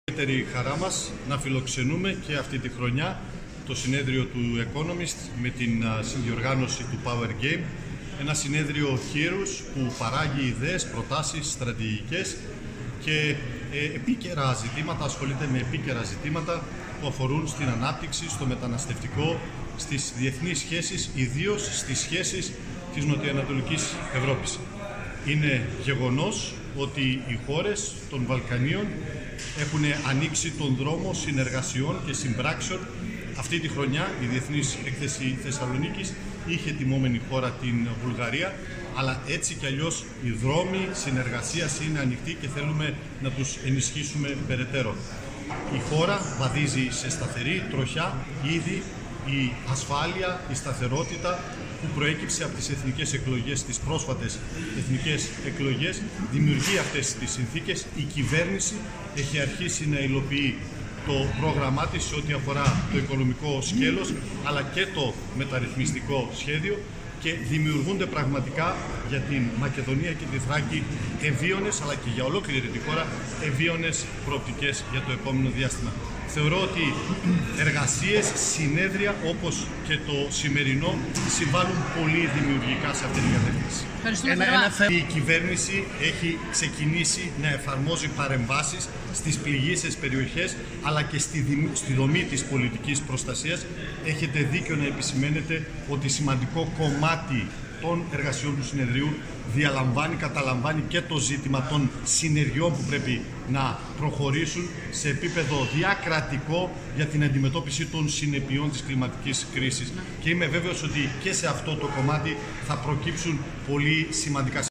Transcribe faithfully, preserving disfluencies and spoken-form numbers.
Ιδιαίτερη χαρά μας να φιλοξενούμε και αυτή τη χρονιά το συνέδριο του Economist με την συνδιοργάνωση του Power Game, ένα συνέδριο Heroes που παράγει ιδέες, προτάσεις, στρατηγικές και ε, επίκαιρα ζητήματα, ασχολείται με επίκαιρα ζητήματα που αφορούν στην ανάπτυξη, στο μεταναστευτικό, στις διεθνείς σχέσεις, ιδίως στις σχέσεις της Νοτιοανατολικής Ευρώπης. Είναι γεγονός ότι οι χώρες των Βαλκανίων έχουν ανοίξει τον δρόμο συνεργασιών και συμπράξεων. Αυτή τη χρονιά η Διεθνής Έκθεση Θεσσαλονίκης είχε τιμόμενη χώρα την Βουλγαρία, αλλά έτσι κι αλλιώς οι δρόμοι συνεργασίας είναι ανοιχτοί και θέλουμε να τους ενισχύσουμε περαιτέρω. Η χώρα βαδίζει σε σταθερή τροχιά ήδη. Η ασφάλεια, η σταθερότητα που προέκυψε από τις εθνικές εκλογές, τις πρόσφατες εθνικές εκλογές, δημιουργεί αυτές τις συνθήκες. Η κυβέρνηση έχει αρχίσει να υλοποιεί το πρόγραμμά της σε ό,τι αφορά το οικονομικό σκέλος, αλλά και το μεταρρυθμιστικό σχέδιο, και δημιουργούνται πραγματικά για την Μακεδονία και τη Θράκη ευίωνες, αλλά και για ολόκληρη τη χώρα ευίωνες προοπτικές για το επόμενο διάστημα. Θεωρώ ότι εργασίες, συνέδρια όπως και το σημερινό συμβάλλουν πολύ δημιουργικά σε αυτή την κατεύθυνση. Ένα, ένα... Η κυβέρνηση έχει ξεκινήσει να εφαρμόζει παρεμβάσεις στις πληγείσες περιοχές, αλλά και στη, δι... στη δομή της πολιτικής προστασίας. Έχετε δίκιο να επισημαίνετε ότι σημαντικό κομμάτι των εργασιών του συνεδρίου διαλαμβάνει, καταλαμβάνει και το ζήτημα των συνεργειών που πρέπει να προχωρήσουν σε επίπεδο διακρατικό για την αντιμετώπιση των συνεπειών της κλιματικής κρίσης. Και είμαι βέβαιος ότι και σε αυτό το κομμάτι θα προκύψουν πολύ σημαντικά